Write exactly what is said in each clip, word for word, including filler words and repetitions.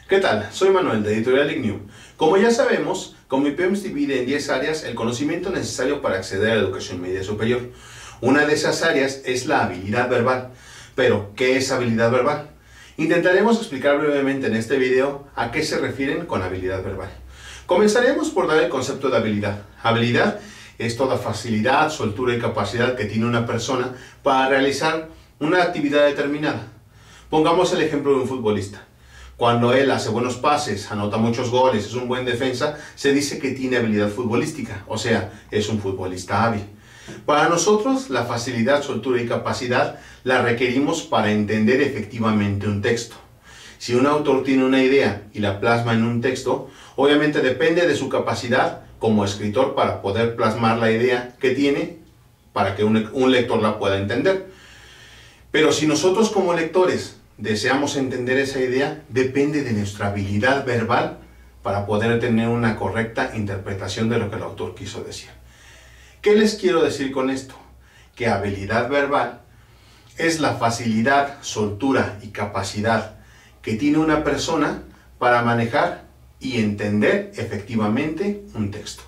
¿Qué tal? Soy Manuel de Editorial Ignium. Como ya sabemos, Comipems divide en diez áreas el conocimiento necesario para acceder a la educación media superior. Una de esas áreas es la habilidad verbal. Pero, ¿qué es habilidad verbal? Intentaremos explicar brevemente en este video a qué se refieren con habilidad verbal. Comenzaremos por dar el concepto de habilidad. Habilidad es toda facilidad, soltura y capacidad que tiene una persona para realizar una actividad determinada. Pongamos el ejemplo de un futbolista. Cuando él hace buenos pases, anota muchos goles, es un buen defensa, se dice que tiene habilidad futbolística, o sea, es un futbolista hábil. Para nosotros, la facilidad, soltura y capacidad la requerimos para entender efectivamente un texto. Si un autor tiene una idea y la plasma en un texto, obviamente depende de su capacidad como escritor para poder plasmar la idea que tiene para que un, un lector la pueda entender. Pero si nosotros como lectores deseamos entender esa idea, depende de nuestra habilidad verbal para poder tener una correcta interpretación de lo que el autor quiso decir. ¿Qué les quiero decir con esto? Que habilidad verbal es la facilidad, soltura y capacidad que tiene una persona para manejar y entender efectivamente un texto.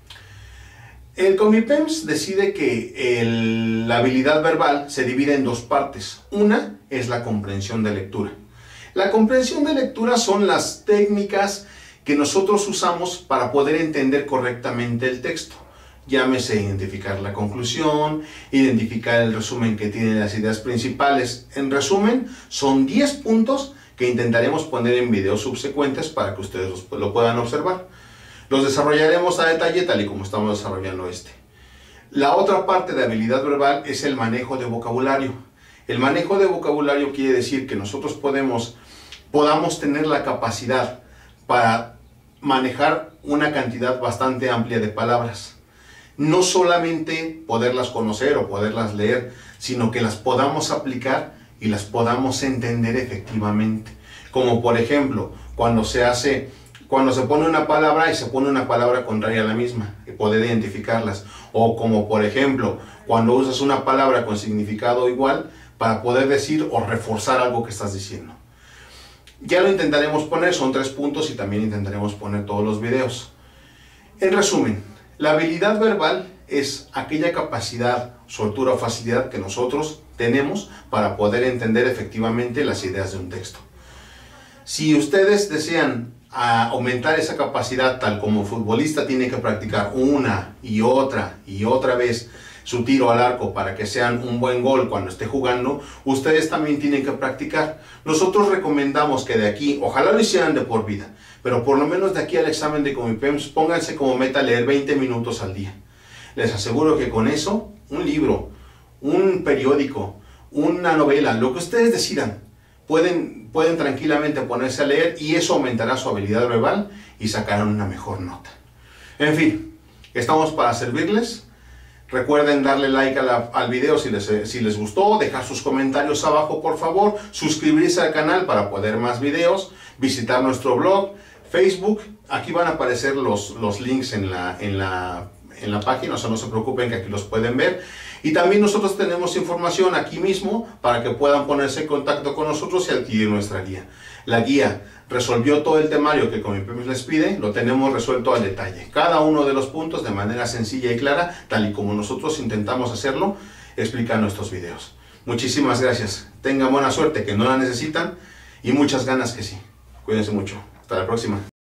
El Comipems decide que el, la habilidad verbal se divide en dos partes. Una es la comprensión de lectura. La comprensión de lectura son las técnicas que nosotros usamos para poder entender correctamente el texto. Llámese identificar la conclusión, identificar el resumen que tienen las ideas principales. En resumen, son diez puntos que intentaremos poner en videos subsecuentes para que ustedes los, lo puedan observar. Los desarrollaremos a detalle tal y como estamos desarrollando este. La otra parte de habilidad verbal es el manejo de vocabulario. El manejo de vocabulario quiere decir que nosotros podemos, podamos tener la capacidad para manejar una cantidad bastante amplia de palabras. No solamente poderlas conocer o poderlas leer, sino que las podamos aplicar y las podamos entender efectivamente. Como por ejemplo, cuando se hace... Cuando se pone una palabra y se pone una palabra contraria a la misma, y poder identificarlas. O como por ejemplo, cuando usas una palabra con significado igual para poder decir o reforzar algo que estás diciendo. Ya lo intentaremos poner, son tres puntos y también intentaremos poner todos los videos. En resumen, la habilidad verbal es aquella capacidad, soltura o facilidad que nosotros tenemos para poder entender efectivamente las ideas de un texto. Si ustedes desean a aumentar esa capacidad, tal como un futbolista tiene que practicar una y otra y otra vez su tiro al arco para que sean un buen gol cuando esté jugando, ustedes también tienen que practicar. Nosotros recomendamos que de aquí, ojalá lo hicieran de por vida, pero por lo menos de aquí al examen de Comipems, pónganse como meta leer veinte minutos al día. Les aseguro que con eso, un libro, un periódico, una novela, lo que ustedes decidan, Pueden, pueden tranquilamente ponerse a leer y eso aumentará su habilidad verbal y sacarán una mejor nota. En fin, estamos para servirles. Recuerden darle like a la, al video si les, si les gustó, dejar sus comentarios abajo por favor, suscribirse al canal para poder más videos, visitar nuestro blog, Facebook. Aquí van a aparecer los, los links en la, en la en la página, o sea, no se preocupen que aquí los pueden ver. Y también nosotros tenemos información aquí mismo para que puedan ponerse en contacto con nosotros y adquirir nuestra guía. La guía resolvió todo el temario que Comipems les pide, lo tenemos resuelto al detalle. Cada uno de los puntos de manera sencilla y clara, tal y como nosotros intentamos hacerlo, explica en nuestros videos. Muchísimas gracias. Tengan buena suerte, que no la necesitan, y muchas ganas que sí. Cuídense mucho. Hasta la próxima.